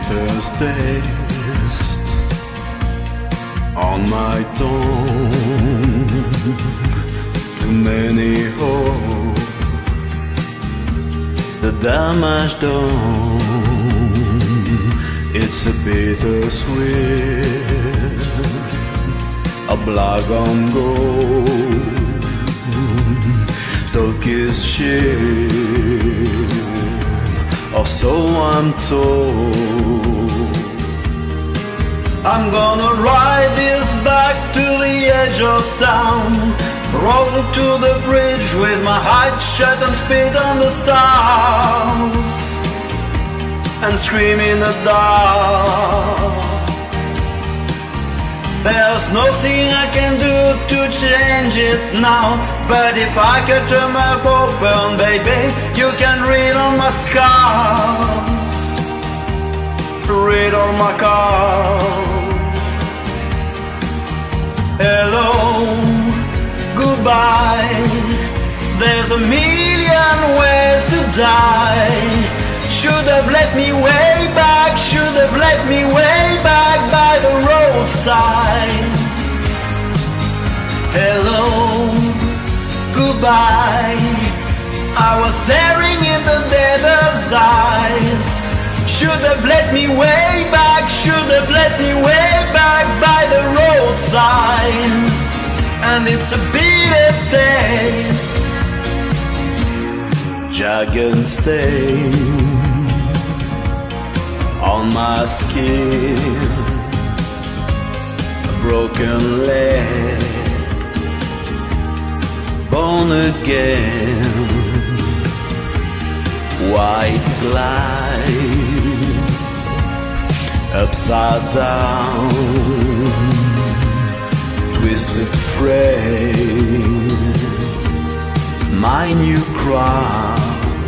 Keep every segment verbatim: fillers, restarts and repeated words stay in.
bitter's taste on my tongue. Too many hope, the damage done. It's a bittersweet, a black on gold. Talk is shit, or so I'm told. I'm gonna ride this back to the edge of town, roll to the bridge with my eyes shut and spit on the stars, and scream in the dark. There's nothing I can do to change it now, but if I could turn my open, baby, you can read on my scars, read on my car. Hello, goodbye. There's a million ways to die. Should have let me way back, should have let me way back by the roadside. Hello, goodbye. I was staring in the dead's eyes. Should have let me way back, should have let me way back by the roadside. And it's a bitter taste, jagged stain on my skin, a broken leg, born again, white glide, upside down, twisted frame, my new crown.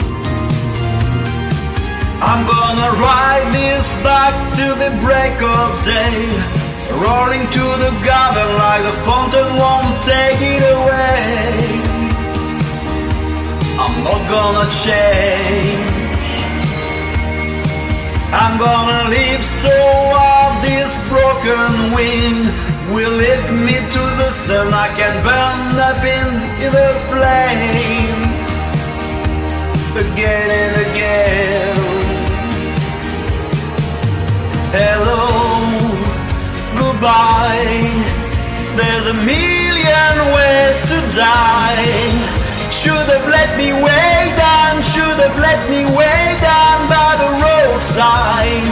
I'm gonna ride this back to the break of day, rolling to the garden like the fountain won't take it away. I'm not gonna change, I'm gonna live so hard this broken wing will lift me to the sun. I can burn up in the flame again and again. Hello, goodbye. There's a million ways to die. Should have let me way down, should have let me way down by the roadside.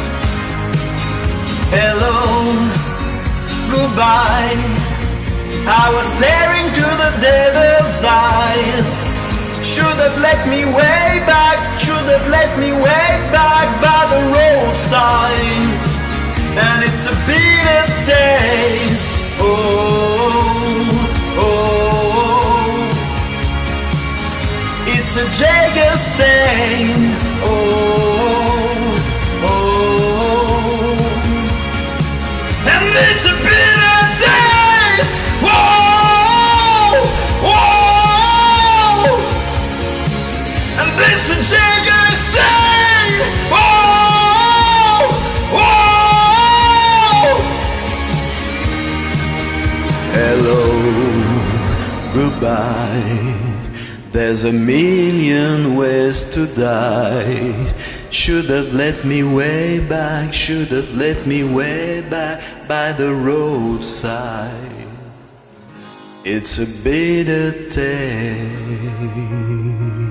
Hello, goodbye. I was staring to the devil's eyes. Should have let me way back, should have let me way back by the roadside. And it's a bitter taste, oh, oh. It's a jagged stain, oh, oh. And it's a bitter taste, whoa, whoa. And it's a jagged stain, whoa, whoa. Hello, goodbye. There's a million ways to die. Should have let me way back, should have let me way back by the roadside. It's a bitter taste.